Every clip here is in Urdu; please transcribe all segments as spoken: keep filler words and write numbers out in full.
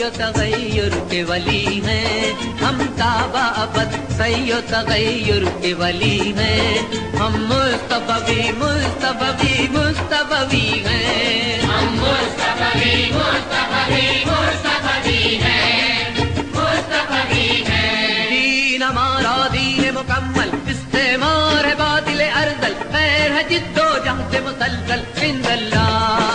و تغیر کے ولی ہیں، ہم تابع ابد سی و تغیر کے ولی ہیں، ہم مصطفی مصطفی مصطفی ہیں، ہم مصطفی مصطفی مصطفی ہیں، مصطفی ہیں۔ دین ہمارا دین مکمل، استعمار ہے باطل ارذل، خیر ہے جد و جہد مسلسل، عند اللہ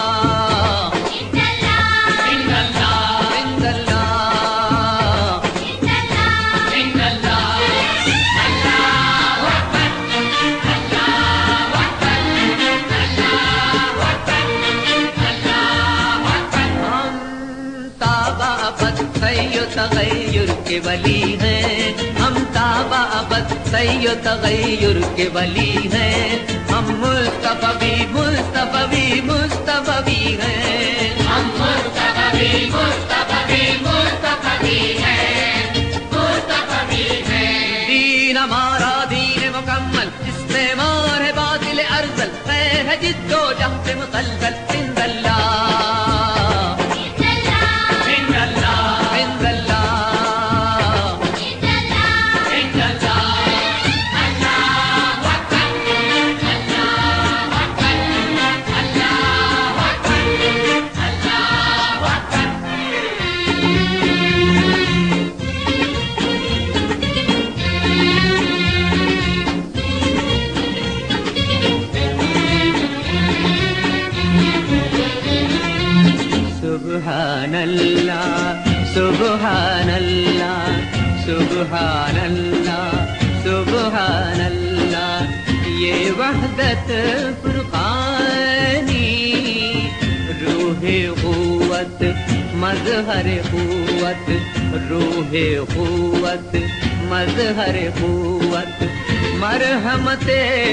تغیر کے ولی ہیں، ہم تابع ابد سی و تغیر کے ولی ہیں، ہم مصطفی مصطفی مصطفی ہیں، ہم مصطفی مصطفی مصطفی ہیں، مصطفی ہیں۔ دین ہمارا دین مکمل، استعمار ہے باطل ارذل، خیر ہے جد و جہد مسلسل، عند اللہ سبحان اللہ سبحان اللہ سبحان اللہ سبحان اللہ، یہ وحدت فرقانی، روح قوت مظہر قوت، روح قوت مظہر قوت، مرحمت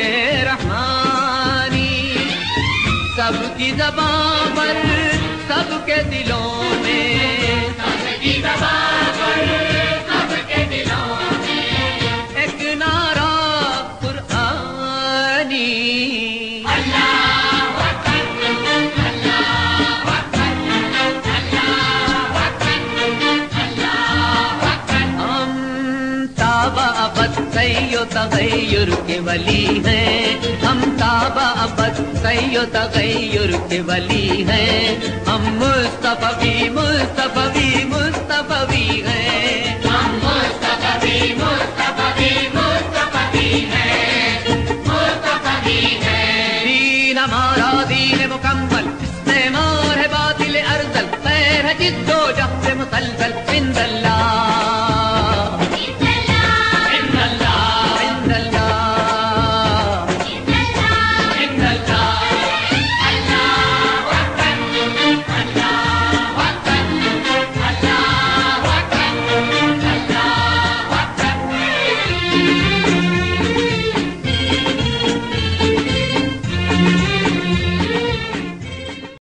رحمانی، سب کی زبان پر سب کے دلوں میں، سب کی زبان پر سب کے دلوں میں، ایک نعرہ قرآنی، اللہ اکبر اللہ اکبر اللہ اکبر اللہ اکبر۔ ہم تابع ابد سی و تغیر کے ولی ہیں، ہم تابع ابد سی و تغیر کے ولی ہیں، ہم مصطفی مصطفی مصطفی ہیں، ہم مصطفی مصطفی مصطفی ہیں، مصطفی ہیں۔ دین ہمارا دین مکمل، استعمار ہے باطل ارذل، خیر ہے جد و جہد مسلسل، عند اللہ